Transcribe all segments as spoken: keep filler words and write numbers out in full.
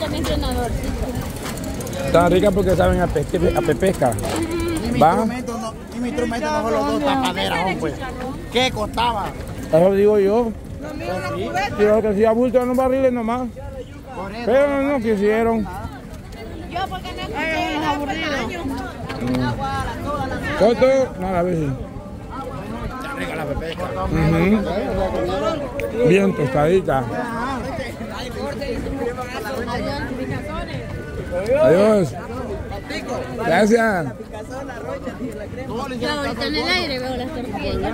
ahorita mi entrenador. Están ricas porque saben a, pesque, a pepesca. Y mi ¿va? instrumento no, y mi instrumento no fue los dos tapaderas, hombre. ¿Qué costaba? Eso digo yo. Lo mío es una cubeta. Quiero que sea bulto en los barriles nomás. Por eso. Pero no quisieron. Yo porque no Ay, es un aburrido. Coto, no la vez. Está rica la pepesca. Uh-huh. Bien tostadita. Adiós. Gracias. Yo ahorita en el aire veo las tortillas.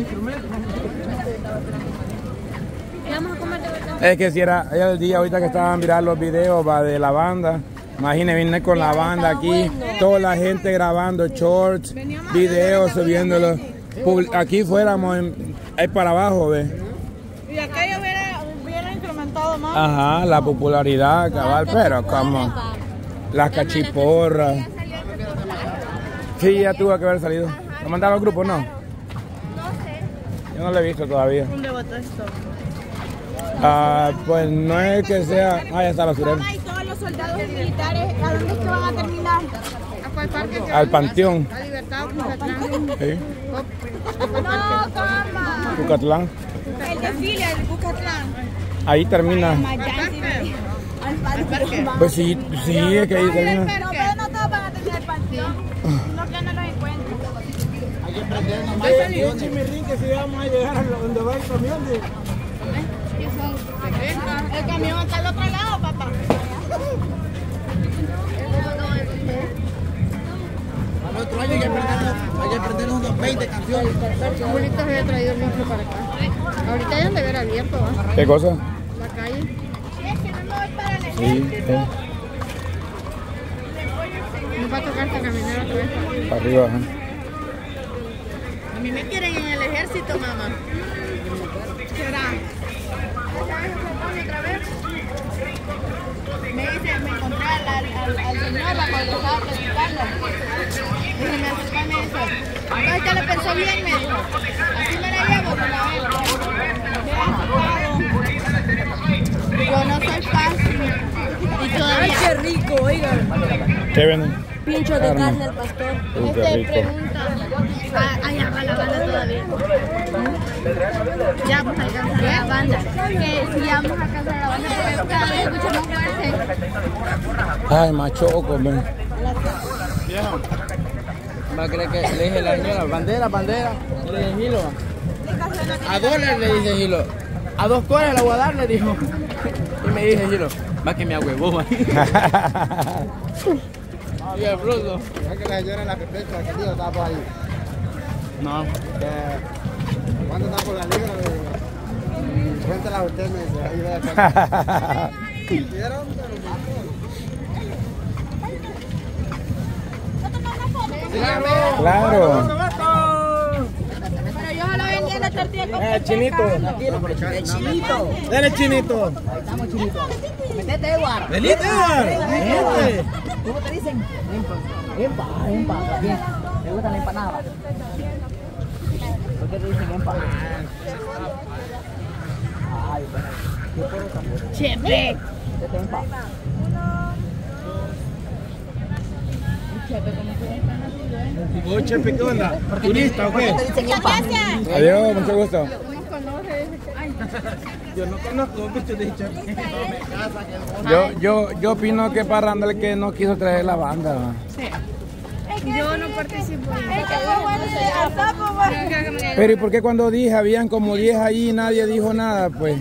Vamos a comer de verdad. Es que si era, era el día ahorita que estaban mirando los videos va, de la banda. Imagínense, vine con la banda aquí, toda la gente grabando shorts, videos, subiéndolos. Publi- Aquí fuéramos en- ahí para abajo, ¿ves? Y aquello hubiera, hubiera incrementado más. Ajá, la popularidad, cabal, pero como las cachiporras. Sí, ya tuvo que haber salido. ¿Lo mandaron al grupo, no? No sé. Yo no lo he visto todavía. ¿Dónde botó esto? Ah, pues no es que sea... Ah, ya está la basurera. Y todos los soldados militares, ¿a dónde es que van a terminar? ¿A cuál parque? Al Panteón. A Libertad, Cucatlán. Sí, No, cama. Cucatlán. El desfile, el Bucatlán. Ahí termina. Al parque. Pues sí, sí, es que ahí termina. Pero pero no todos van a tener el panteón. No, que no los encuentro. Hay que prender nomás. El chimirrín que si vamos a llegar a donde va el camión de... El camión está al otro lado, papá. Al otro año hay que prender, hay que prender unos veinte canciones. Ahorita había traído el micro para acá. Ahorita ya han de haber abierto, ¿va? ¿Qué cosa? La calle. Es que no me voy para el Sí, sí. Nos va a tocar hasta caminar otra vez. Para arriba, ajá. A mí me quieren en el ejército, mamá. ¿Será? Otra vez. Me dice, me encontré al, al, al, al señor cuando estaba platicando. Y se me acercó y me dice, entonces ya lo pensó bien, me dijo. Así me la llevo con la vez. Yo no soy fácil. Y todavía. Ay, qué rico, oigan. ¿Qué venden? Pincho de carne al pastor. Uy, qué Este rico. pregunta. Ah, Ay, va la banda todavía. Ya vamos a alcanzar a la banda. Que si ya vamos a alcanzar a la banda, porque cada vez escucho más fuerte. Ay, machoco, ven. Va a creer que le dije a la señora, bandera, bandera. Y le dije, Gilo. A dólar le dice Gilo. A dos coras la voy a dar, le dijo. Y me dice Gilo, va que me agüevó ahí. Y el bruto. Es que la señora en la pepesca, que tío estaba por ahí. No. ¿Cuándo está por la libra? Cuéntala usted, me dice. Ahí ve acá. ¿Vieron? Claro. Pero yo solo vendía la tortilla con Eh, chinito. El chinito. Dale, chinito. Estamos chinitos. Metete, Eduardo. Delite, Eduardo. ¿Cómo te dicen? Empa. Empa, empa. Bien. ¿Te gusta la empanada? ¿Por qué te dicen empa? Ay, bueno. Chepe. Metete empa. ¿Y vos, Chepe, qué onda? ¿Turista o qué? Muchas gracias. Adiós, mucho gusto. Yo no conozco mucho de Chepe. Yo, yo, yo opino que Parranda el que no quiso traer la banda. ¿no? Yo no participo. Es que fue bueno al sapo, bueno. Pero ¿y por qué cuando dije, habían como diez allí y nadie dijo nada? Pues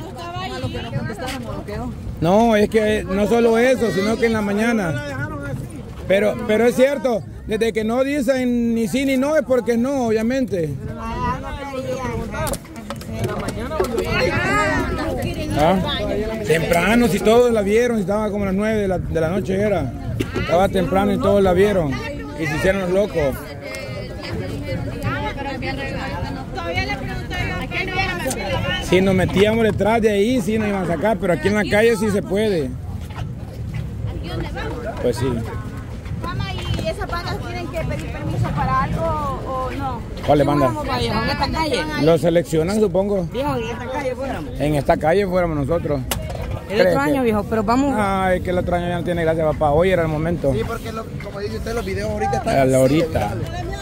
no, es que no solo eso, sino que en la mañana. Pero, pero es cierto, desde que no dicen ni sí ni no es porque no, obviamente. ¿Ah? Temprano, si todos la vieron, si estaba como a las nueve de la, de la noche era. Estaba temprano y todos la vieron. Y se hicieron los locos. Todavía le pregunto yo, ¿a qué no iban a meter la banda? Si nos metíamos detrás de ahí, sí nos iban a sacar, pero aquí en la calle sí se puede. ¿Aquí dónde vamos? Pues sí. Mamá, ¿y esas bandas tienen que pedir permiso para algo o no? ¿Cuál banda? ¿En esta calle? Lo seleccionan, supongo. Viejo, ¿en esta calle fuéramos? En esta calle fuéramos nosotros. El otro año, viejo, pero vamos. Ay, que el otro año ya no tiene gracia, papá. Hoy era el momento. Sí, porque lo, como dice usted, los videos ahorita están A la así, ahorita. ¿verdad?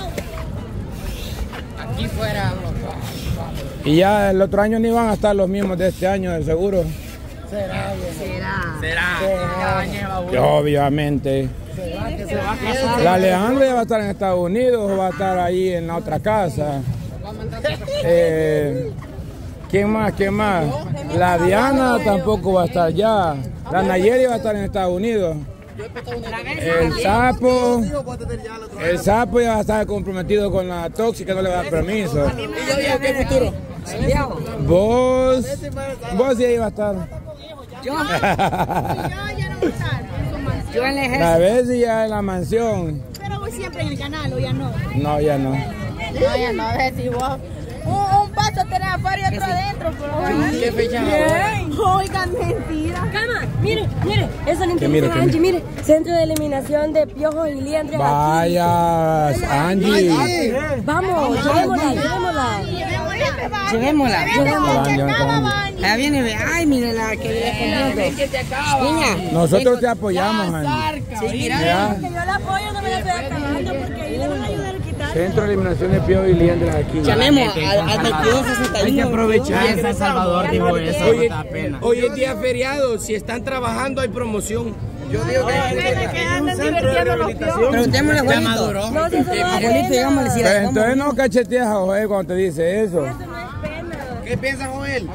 Aquí fuera. Y ya el otro año ni van a estar los mismos de este año, de seguro. Será. Será. Cada año se va uno. Que obviamente. Se va a casar. La Alejandra ya va a estar en Estados Unidos o va a estar ahí en la otra casa. Eh, ¿Quién más? ¿Quién más? La Diana tampoco va a estar ya. La Nayeli va a estar en Estados Unidos. El sapo, el sapo ya va a estar comprometido con la tóxica, no le va a dar permiso. ¿Y yo digo qué futuro? Vos, vos sí ahí va a estar. Yo, Yo ya no voy a estar en su mansión. yo en el ejército. La vez ya en la mansión. Pero voy siempre en el canal, o ya no. No, ya no. No, ya no, a ver si vos. Un, un paso tenés afuera y otro adentro, pero ¿Qué fecha? oigan, mentira. Calma, mire, mire, eso no Que mire, interesa que a Angie, mire. Centro de eliminación de piojos y liendres Vaya, Angie. aquí. Vamos, llevémosla, llevémosla. Llevémosla. Llevémosla. Allá viene, ve. Ay, mire la que viene con Niña. Nosotros te apoyamos, Angie. Sí, mira. Ya. Que yo la apoyo, no me la estoy acabando porque ahí le van a ayudar a quitar. Centro de eliminación de piojos y liendres aquí. Llamemos hasta el piojo sesenta y uno. Hay que aprovechar. En San Salvador dijo eso, no Oye, da pena. hoy es día feriado, si están trabajando hay promoción. Yo digo que Que andan divirtiendo los piojos. Preguntémosle a Juanito. No, si eso no da Abuelito, pena. digámosle si Pero la entonces no cacheteas a Joel cuando te dice eso. Eso no es pena. ¿qué piensa Joel?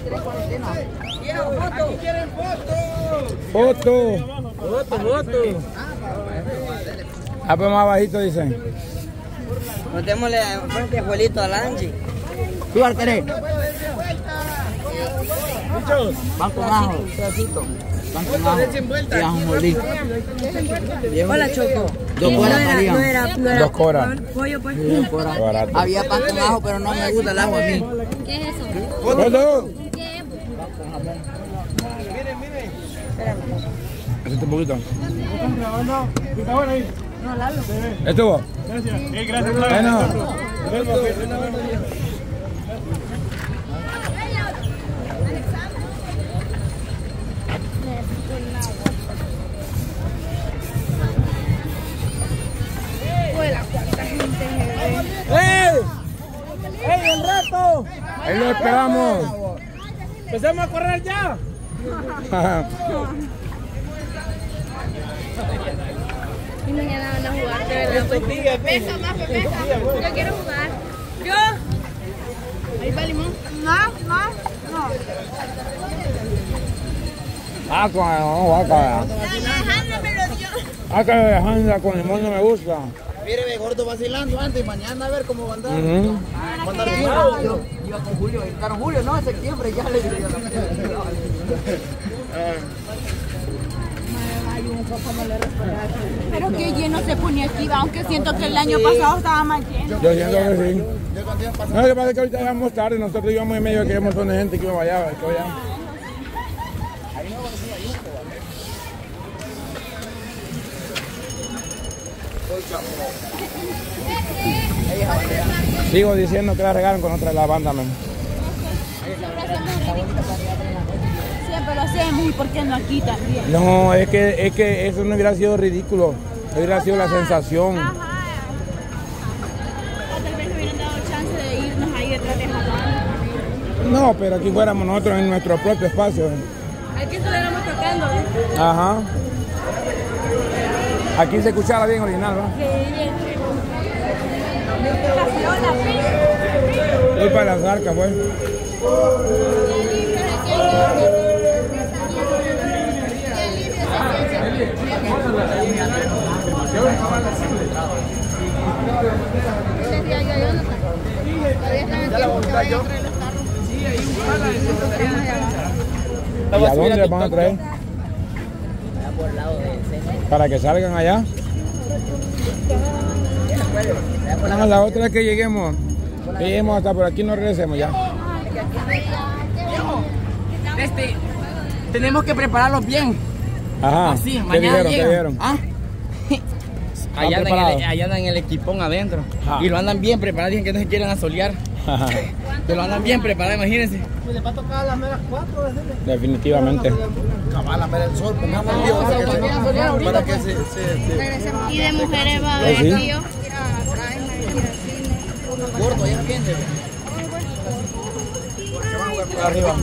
Foto. Voto, voto. Ah, pues más bajito dicen. Preguntémosle frente a Juelito a la Angie. ¿Tú Arteré? Van con ajo. Van con ajo. Y ajo molido. Hola, Choco. Dos Y coras no era, estarían. no era, no era Dos coras. pollo, pues. Barato. Había pan con ajo, pero no me gusta el ajo a mí. ¿Qué es eso? Foto. ¿Qué es? Hacete un poquito. No, Lalo. ¿Estuvo? Bueno. ¡Ey! ¡Ey, el reto! Ahí lo esperamos. ¡Empecemos a correr ya! Y mañana van a jugar, de verdad. Pues. Pesa más, pesa. Yo quiero jugar. Yo. Ahí va limón. No, no, no. Acá, no, acá. Alejandra me lo dio. Acá de Alejandra con limón no me gusta. Mire, ve gordo vacilando antes y mañana a ver cómo va a andar. Ujú. Va a andar bien. Yo iba con Julio, invitaron Julio, no, en septiembre ya le dije yo. Pero que lleno se ponía aquí, aunque siento que el año pasado estaba más lleno. Yo siento que sí. No, lo que pasa es que ahorita llegamos tarde, nosotros íbamos en medio de que hay un montón de gente que iba allá, que vaya. Sigo diciendo que la regalan con otra de la banda, man. Siempre lo hacemos y por qué no aquí también. No, es que, es que eso no hubiera sido ridículo, hubiera sido la sensación. Ajá. Tal vez nos hubieran dado chance de irnos ahí detrás de Japón. No, pero aquí fuéramos nosotros en nuestro propio espacio. Aquí estuviéramos tocando, ¿eh? Ajá. Aquí se escuchaba bien original, ¿no? Voy para las arcas, pues. ¿Y a dónde les van a traer? Para que salgan allá. No, la otra es que lleguemos, que lleguemos hasta por aquí, no regresemos ya. Este, tenemos que prepararlos bien. Ajá. Así, ¿Qué mañana dijeron? ¿Qué llegan. dijeron? ¿Ah? Allá andan, en preparados? el, allá andan en el equipón adentro. Ajá. Y lo andan bien preparados, dicen que no se quieren asolear. Ajá. Que lo andan bien preparados, imagínense. le va a tocar a las meras cuatro, decirle. Definitivamente. Cabal, a ver el sol, pongamos el viejo para que se... Para que se... se, Y de mujeres va a Pues haber sí. aquí yo. Gordo, ya piense. Arriba.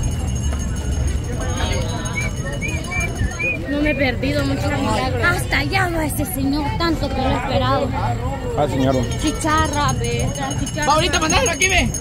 No me he perdido mucho milagros. Hasta allá va ese señor, tanto que lo he esperado. Ah, señor. Chicharra, ve, la chicharra. Ahorita mandáselo aquí, ve.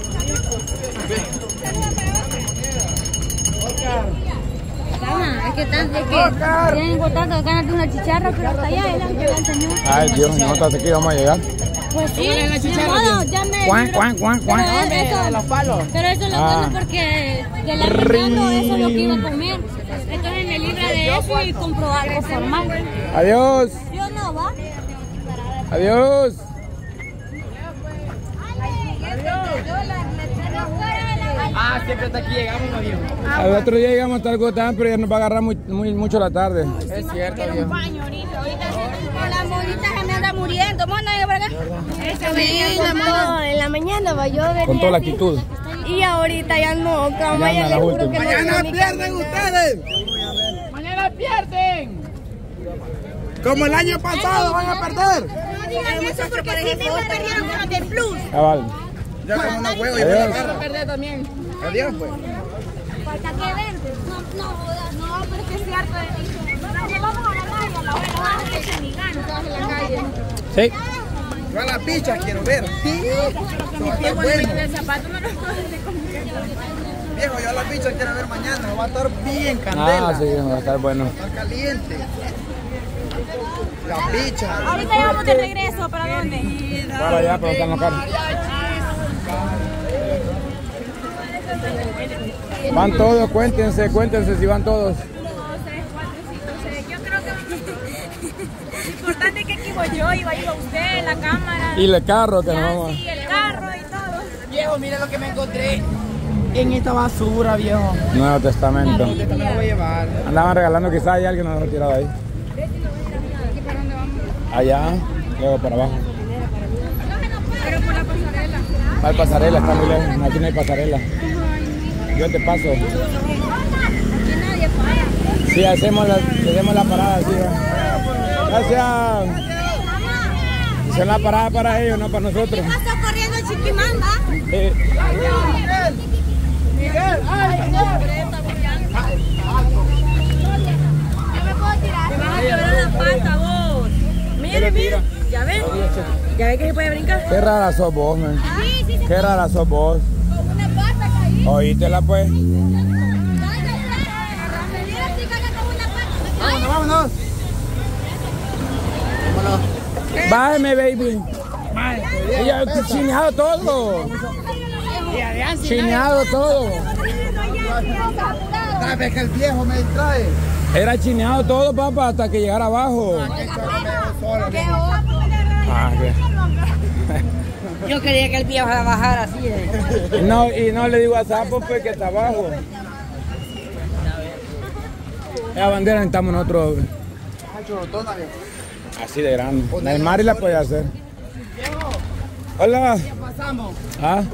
Ah, es que tan, es que tengo tantas ganas de una chicharra, pero hasta allá es la que va el señor. Ay, Dios, nosotros aquí vamos a llegar. Pues sí, de modo, ya me... Cuán, cuán, cuán, cuán. Pero eso, De los palos. pero eso lo Ah. como porque de la arrancando eso es lo que iba a comer. Entonces me libra de eso y compro algo formal. Adiós. Yo no, ¿va? Adiós. Ah, siempre hasta aquí llegamos, no, viejo. Al otro día llegamos hasta el Gotán, pero ya nos va a agarrar muy, muy, mucho la tarde. Es cierto, viejo. La monita se me anda muriendo. ¿Cómo anda por acá? Sí, la en la mañana va yo Con toda la actitud. Y ahorita ya no, Ya cama, anda ya la le juro última. que no. ¡Mañana pierden ustedes! ¡Mañana pierden! Como el año pasado van a perder. No digan eso porque sí mismo perdieron con los de Plus. Cabal. Ya como una huevo y Adiós. Van a perder también. Adiós, pues. Falta que ver. No, no, no, pero es que es cierto. No vamos a la calle, a la hora, vamos a echar ni ganas, todas en la calle. Sí. Yo a la picha quiero ver. Sí. Eso va a estar bueno. Viejo, yo a la picha quiero ver mañana. Va a estar bien candela. Ah, sí, va a estar bueno. Va a estar caliente. La picha. Ahorita ya vamos de regreso, ¿para dónde? Para allá, pero están los carros. Van todos, cuéntense, cuéntense si van todos. Yo creo que importante es que aquí voy yo, iba iba usted, la cámara, Y el carro que nos vamos. y el carro y todo. Viejo, mira lo que me encontré en esta basura, viejo. Nuevo Testamento. Esta me la voy a llevar. Andaban regalando, quizás hay alguien nos lo ha tirado ahí. Allá, luego para abajo. Pero por la pasarela. Va al pasarela, está muy lejos. Aquí no hay pasarela. Yo te paso. Aquí nadie para. Sí, hacemos la, hacemos la parada así. ¿va? Gracias. Hacen la parada para ellos, no para nosotros. Pasó corriendo el Chiquimán, ¿va? Eh, Yo me puedo tirar. Te vas a quebrar la pata vos. Mire, mire. ¿Ya ven? ¿Ya ven que se puede brincar? qué rara sos vos, man. Sí, sí, sí. Qué rara sos vos. Con una pata caí. Oítela pues. Vámonos, vámonos. Bájeme, baby. Ella chineado todo. Chineado todo. Sabes que el viejo me distrae. Era chineado todo, papá, hasta que llegara abajo. Ah, ¿qué? Yo quería que el viejo bajara así. Eh. Y no, y no le digo a Sapo pues que está abajo. La bandera necesitamos nosotros así de grande. El Mari la puede hacer. Hola. Pasamos. ¿Ah?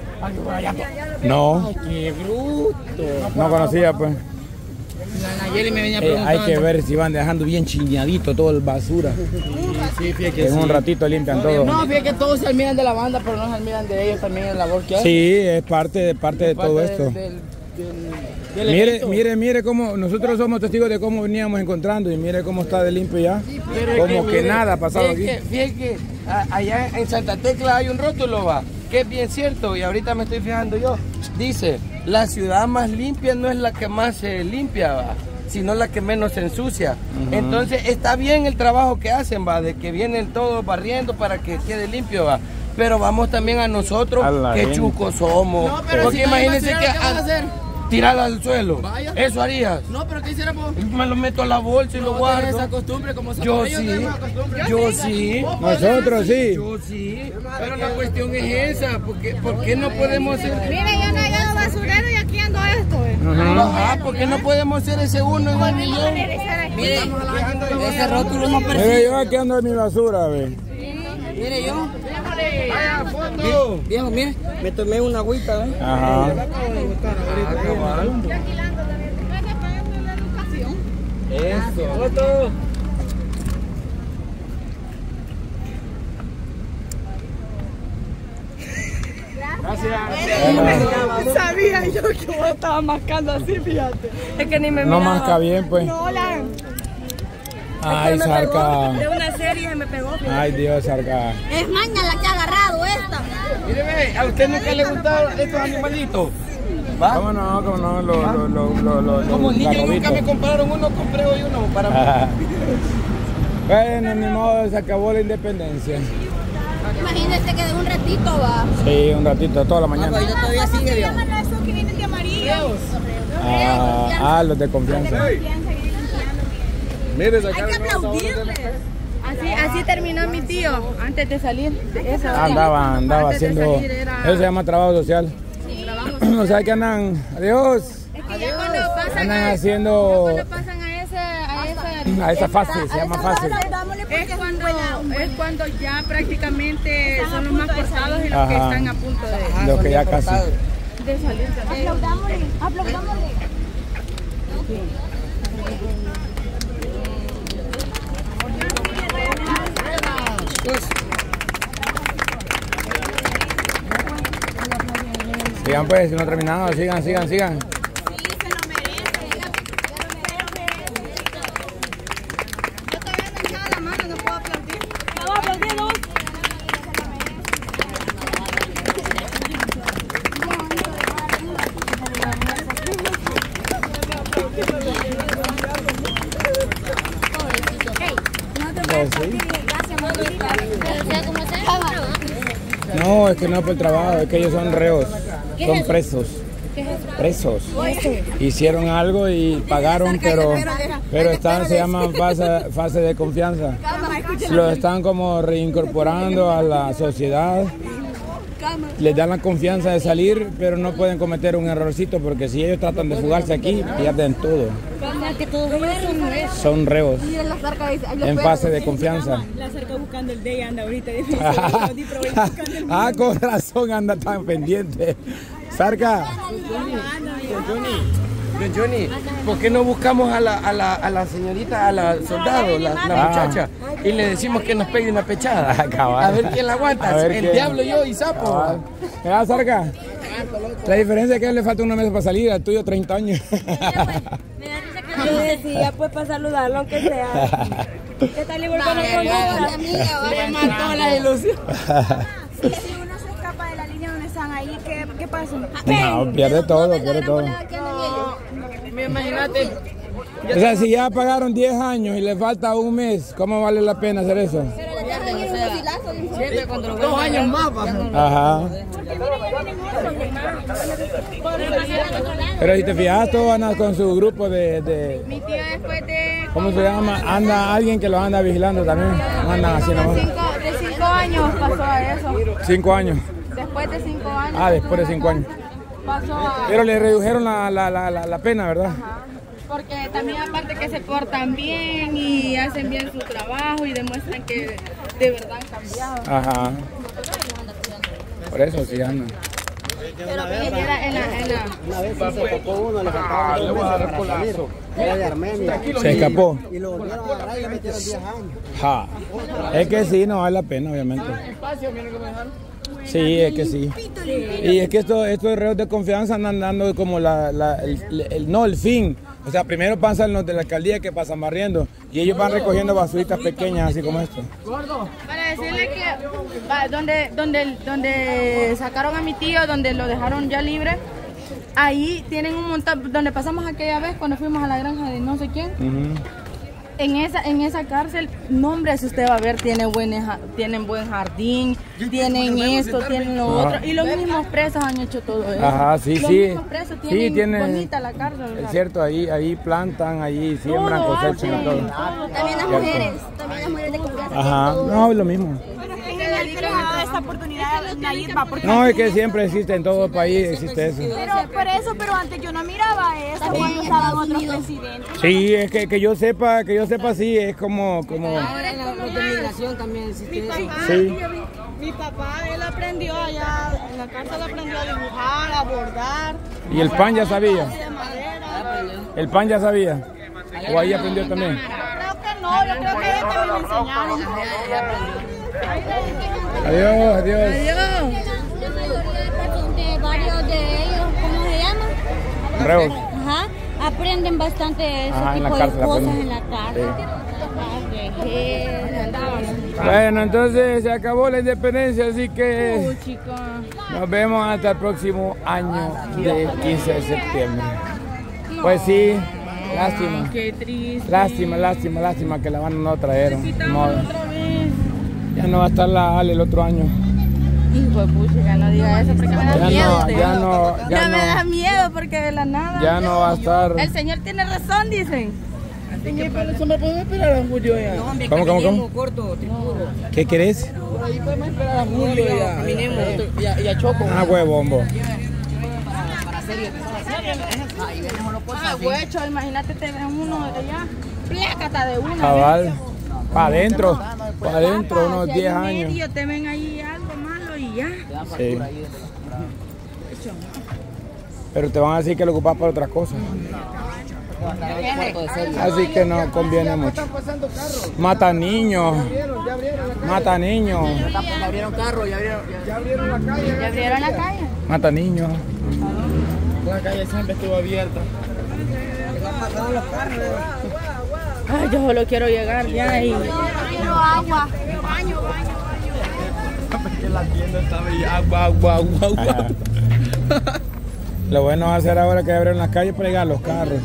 No, ¡Qué bruto! no conocía pues. La Nayeli me venía Eh, preguntando. hay que ver si van dejando bien chiñadito todo el basura. Sí, fíjate que En sí. un ratito limpian todo. No, fíjate que todos se admiran de la banda, pero no se admiran de ellos también en la labor que hacen. Sí, es parte de parte de Parte todo del- esto. del- del- del Mire, evento. mire, mire cómo nosotros somos testigos de cómo veníamos encontrando y mire cómo está de limpio ya. Pero es Como que mire, nada ha pasado fíjate aquí. que- Fíjate que a- allá en Santa Tecla hay un rótulo, va, que es bien cierto, y ahorita me estoy fijando yo. Dice, la ciudad más limpia no es la que más se limpia, va, sino la que menos se ensucia. Entonces está bien el trabajo que hacen, va, de que vienen todos barriendo para que quede limpio, va. Pero vamos también a nosotros, A la que gente. chucos somos. No, pero Porque si nadie va a imagínense tirar, que ¿qué vas a hacer? tirarla al suelo. Vaya. Eso harías. No, pero ¿qué hiciéramos? Me lo meto a la bolsa y lo No guardo. tenés esa costumbre como Yo ellos sí, tenemos esa costumbre. yo sí, Nosotros sí. yo sí, pero la cuestión es esa, porque ¿por qué no podemos ser? Mire, yo no he llegado basurero y aquí ando esto. eh. Ajá, ¿por qué no podemos ser ese uno en el millón? Mire, ese rótulo no Mire, persigue. yo aquí ando en mi basura, ve. Mire yo, foto! Viejo, mire, me tomé una agüita, ¿eh? Ajá. Eso. Foto. Bueno, Sabía yo que vos estabas mascando así, fíjate. Es que ni me no miraba. masca bien, pues. No, la... Ay, Sarca. De una serie se me pegó. Ay, Dios, Sarca. Es maña la que ha agarrado esta. Míreme, ¿a usted nunca le gustaron estos animalitos? ¿Va? ¿Cómo no? ¿Cómo no? Lo, lo, lo, lo, lo, Como los niño nunca garrobitos. me compraron uno, compré hoy uno para mí. Ajá. Bueno, ni modo, se acabó la independencia. Imagínese que de un ratito va. Sí, un ratito, toda la mañana. Ahorita todavía sigue, viejo. esos que vienen de amarillo? Ah, ah, los de confianza. Mire, Hay que aplaudirles. Así, así terminó mi tío antes de salir. de esa- Andaba, andaba antes de haciendo. salir era- Eso se llama trabajo social. O sea que andan. Adiós. Es que ya cuando pasan Andan a, haciendo. cuando pasan a esa, a esa, A esa fase, se llama fase. es cuando, es cuando ya prácticamente son los más forzados y los que Ajá. están a punto de, Los que ya casi. de salir también. Aplaudámosle, aplaudámosle. Sigan pues, si no ha terminado, sigan, sigan, sigan. Yo todavía no echaba la mano, no puedo aplaudir. No, aplaudimos. Pues sí. Gracias, mamita. ¿Cómo se llama? No, es que no es por el trabajo, es que ellos son reos, son presos. Presos. Hicieron algo y pagaron, pero, pero están, se llaman fase, fase de confianza. Los están como reincorporando a la sociedad. Les dan la confianza de salir, pero no pueden cometer un errorcito porque si ellos tratan de fugarse aquí, pierden todo. Que todos ellos son nuestros. Son reos Miren la cerca, dice. Ay, los en perros. fase de confianza. La cerca buscando el de ella anda ahorita. Ah, con razón anda tan pendiente. Sarca. Don Johnny, don Johnny, ¿por qué no buscamos a la, a la, a la señorita, a la soldado, la, la Ah. muchacha, y le decimos que nos pegue una pechada? Ah, cabal. A ver quién la aguanta, A ver el quién. diablo yo y sapo. Cabal. Mira, Sarca. La diferencia es que a él le falta una mesa para salir, al tuyo treinta años. Me da risa que Yo decía, pues para saludarlo, aunque sea. ¿Qué tal igual con la amiga, va. Le mató la ilusión. Si uno se escapa de la línea donde están ahí, ¿qué, qué pasa? No, pierde todo, pierde todo. Imagínate. O sea, si ya pagaron diez años y le falta un mes, ¿cómo vale la pena hacer eso? Dos años más, pa. Ajá. Pero si te fijas, todos andan con su grupo de, de- Mi tío después de, ¿cómo se llama? Anda alguien que los anda vigilando también. No andan así de, nomás. cinco, de cinco años pasó a eso. Cinco años. Después de cinco años. Ah, después de cinco años. Pasó a... Pero le redujeron la, la, la, la, la pena, ¿verdad? Porque también aparte que se portan bien y hacen bien su trabajo y demuestran que de verdad han cambiado. Ajá. Por eso sí andan. Pero que era en la, en la... Una vez sí se tocó uno, le faltaban dos meses para salir. Era de Armenia. Se escapó. Y lo volvieron a agarrar y le metieron diez años. Ja. Es que sí, no vale la pena, obviamente. Sí, es que sí. Y es que estos, estos reos de confianza andan dando como la, la- el, el- no el fin. O sea, primero pasan los de la alcaldía que pasan barriendo y ellos van recogiendo basuritas pequeñas así como esto. Para decirle que va, donde, donde, donde sacaron a mi tío, donde lo dejaron ya libre, ahí tienen un montón, donde pasamos aquella vez cuando fuimos a la granja de no sé quién. Ujú. En esa, en esa cárcel, no hombre, si usted va a ver, tiene buen, ja- tienen buen jardín, tienen esto, tienen lo Ajá. otro. Y los mismos presos han hecho todo eso. Ajá, sí, los sí. mismos presos Sí, tienen tiene- bonita la cárcel. Es ¿verdad? cierto, ahí, ahí plantan, ahí siembran, Todo cosechan y hacen, todo. todo, También las Cierto. mujeres, también las mujeres de confianza. Ajá, no, es lo mismo. Se dedican a esta oportunidad Nayib va porque No, es que siempre existe en todo el país, existe eso. pero por eso, pero antes yo no miraba eso cuando estaban otros presidentes. Sí, es que, que yo sepa, que yo sepa sí, es como, como. Ahora en la automigración también existe eso. Sí. Mi papá, él aprendió allá, en la cárcel aprendió a dibujar, a bordar. ¿Y el pan ya sabía? De madera. ¿El pan ya sabía? ¿O ahí aprendió también? Creo que no, yo creo que ellos también me enseñaron. Adiós, adiós. La mayoría de personas, de varios de ellos, ¿cómo se llaman? Reos. Ajá, aprenden bastante ese Ajá, en la tipo cárcel de cosas aprenden. en la cárcel. Bueno, entonces se acabó la independencia, así que nos vemos hasta el próximo año del quince de septiembre. Pues sí, lástima. Qué triste. Lástima, lástima, lástima que la banda no trajeron. No, ya no va a estar la Ale el otro año. Hijo de pucha, no diga eso porque me da Ya miedo. no, ya no, Ya ya me da no, miedo porque de la nada. ya no va a estar. El señor tiene razón, dicen. ¿Qué eso me podemos esperar a Julio ya? No, hombre, ¿Cómo, cómo, caminemos cómo? corto, te juro. ¿Qué querés? Por ahí podemos esperar a Julio ya. Caminemos. Y a, y a Choco. Ah, huevombo. Para serio. Ahí venimos los cosas. Ah, huecho, imagínate, te ven uno de allá. Plécata de una. Cabal. Para adentro, para adentro, unos Si hay diez un años. medio, te ven ahí algo malo y ya. Sí. Pero te van a decir que lo ocupas para otras cosas. Así que no conviene mucho. Mata niños. Mata niños. Ya abrieron carro, ya abrieron. Ya abrieron la calle. ¿Ya abrieron la calle? Mata niños. La calle siempre estuvo abierta. Ay, yo solo quiero llegar ya y... Quiero agua. Baño, baño. Porque la tienda estaba ahí. Agua, agua, agua, agua. Lo bueno va a ser ahora que abren las calles para llegar a los carros.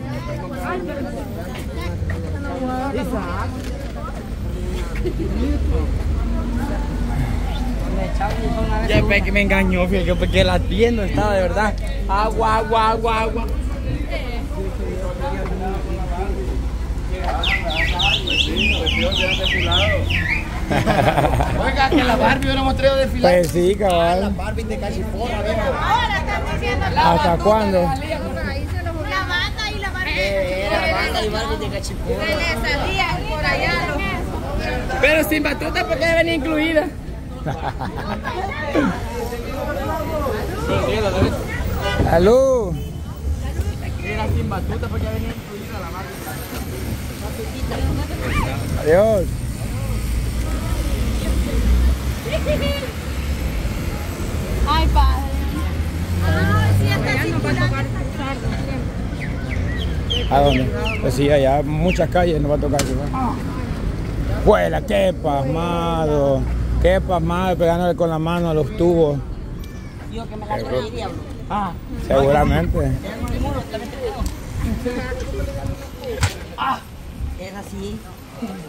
Ya ve que me engañó, fíjate, porque la tienda estaba de verdad. Agua, agua, agua, agua. Oiga, que la Barbie hubiéramos traído desfilar. Pues sí, cabal. Barbie de Cachipora, viejo. Ahora están diciendo ¿Hasta cuándo? la banda y la banda. Era la banda y Barbie de Cachipora. Le salían por allá. Pero sin batuta porque ya venía incluida. ¡Salud! Era sin batuta porque ya venía incluida la Barbie. Adiós. Ay, padre. Ay, sí, está circulando. ¿A dónde? Pues sí, allá muchas calles nos va a tocar. ¡Juela! ¡Qué pasmado! ¡Qué pasmado! Pegándole con la mano a los tubos. Digo que me la trae, diablo. Ah, Seguramente. Es así.